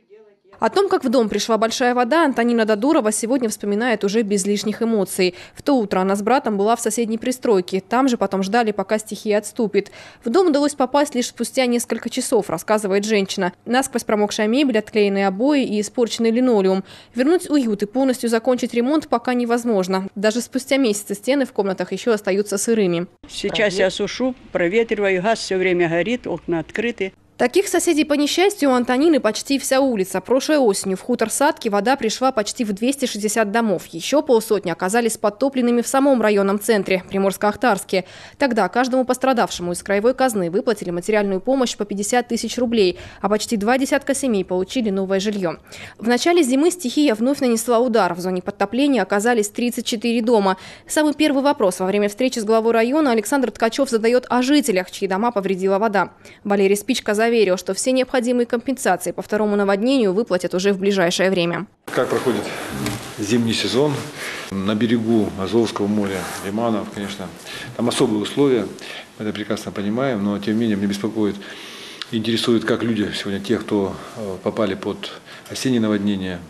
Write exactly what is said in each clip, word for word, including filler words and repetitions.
О том, как в дом пришла большая вода, Антонина Додурова сегодня вспоминает уже без лишних эмоций. В то утро она с братом была в соседней пристройке. Там же потом ждали, пока стихия отступит. В дом удалось попасть лишь спустя несколько часов, рассказывает женщина. Насквозь промокшая мебель, отклеенные обои и испорченный линолеум. Вернуть уют и полностью закончить ремонт пока невозможно. Даже спустя месяцы стены в комнатах еще остаются сырыми. Сейчас я сушу, проветриваю, газ все время горит, окна открыты. Таких соседей, по несчастью, у Антонины почти вся улица. Прошлой осенью в хутор Садки вода пришла почти в двести шестьдесят домов. Еще полсотни оказались подтопленными в самом районном центре, Приморско-Ахтарске. Тогда каждому пострадавшему из краевой казны выплатили материальную помощь по пятьдесят тысяч рублей, а почти два десятка семей получили новое жилье. В начале зимы стихия вновь нанесла удар. В зоне подтопления оказались тридцать четыре дома. Самый первый вопрос во время встречи с главой района Александр Ткачев задает о жителях, чьи дома повредила вода. Валерий Спичка заверил, Заверил, что все необходимые компенсации по второму наводнению выплатят уже в ближайшее время. Как проходит зимний сезон на берегу Азовского моря, лиманов, конечно, там особые условия, мы это прекрасно понимаем, но тем не менее меня беспокоит, интересует, как люди сегодня, те, кто попали под осеннее наводнение,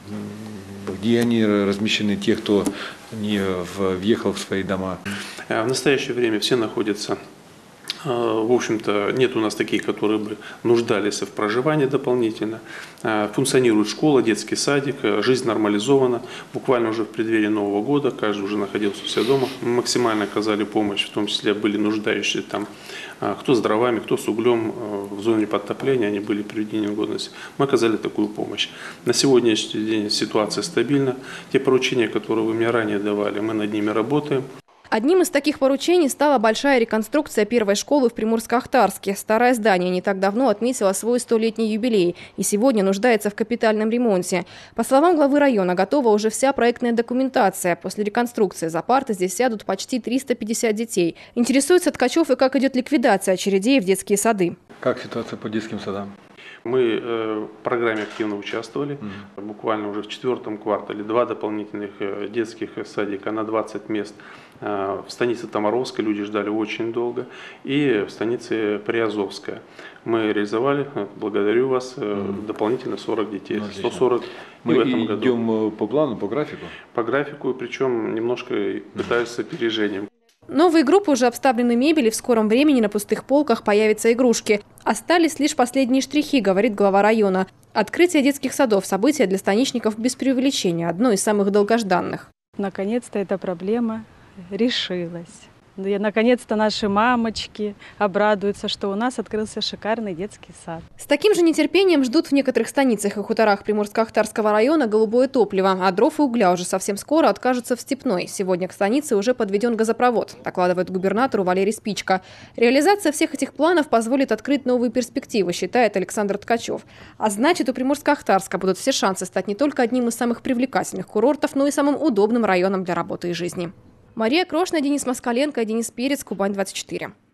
где они размещены, те, кто не въехал в свои дома. В настоящее время все находятся. В общем-то, нет у нас таких, которые бы нуждались в проживании дополнительно. Функционирует школа, детский садик, жизнь нормализована. Буквально уже в преддверии Нового года каждый уже находился у себя дома. Мы максимально оказали помощь, в том числе были нуждающие там, кто с дровами, кто с углем в зоне подтопления, они были приведены в годность. Мы оказали такую помощь. На сегодняшний день ситуация стабильна. Те поручения, которые вы мне ранее давали, мы над ними работаем. Одним из таких поручений стала большая реконструкция первой школы в Приморско-Ахтарске. Старое здание не так давно отметило свой столетний юбилей и сегодня нуждается в капитальном ремонте. По словам главы района, готова уже вся проектная документация. После реконструкции за парты здесь сядут почти триста пятьдесят детей. Интересуется Ткачев и как идет ликвидация очередей в детские сады. Как ситуация по детским садам? Мы э, в программе активно участвовали. Mm-hmm. Буквально уже в четвертом квартале два дополнительных э, детских садика на двадцать мест. Э, в станице Томаровской люди ждали очень долго. И в станице Приазовская. Мы реализовали, благодарю вас, э, mm-hmm. дополнительно сорок детей. Ну, сто сорок мы в этом году. Идем по плану, по графику? По графику, причем немножко mm-hmm. пытаюсь с опережением. Новые группы уже обставлены мебелью, в скором времени на пустых полках появятся игрушки. Остались лишь последние штрихи, говорит глава района. Открытие детских садов – событие для станичников без преувеличения, одно из самых долгожданных. Наконец-то эта проблема решилась. И наконец-то наши мамочки обрадуются, что у нас открылся шикарный детский сад. С таким же нетерпением ждут в некоторых станицах и хуторах Приморско-Ахтарского района голубое топливо, а дров и угля уже совсем скоро откажутся в Степной. Сегодня к станице уже подведен газопровод, докладывает губернатору Валерий Спичка. Реализация всех этих планов позволит открыть новые перспективы, считает Александр Ткачев. А значит, у Приморско-Ахтарска будут все шансы стать не только одним из самых привлекательных курортов, но и самым удобным районом для работы и жизни. Мария Крошна, Денис Москаленко, Денис Перец, Кубань двадцать четыре.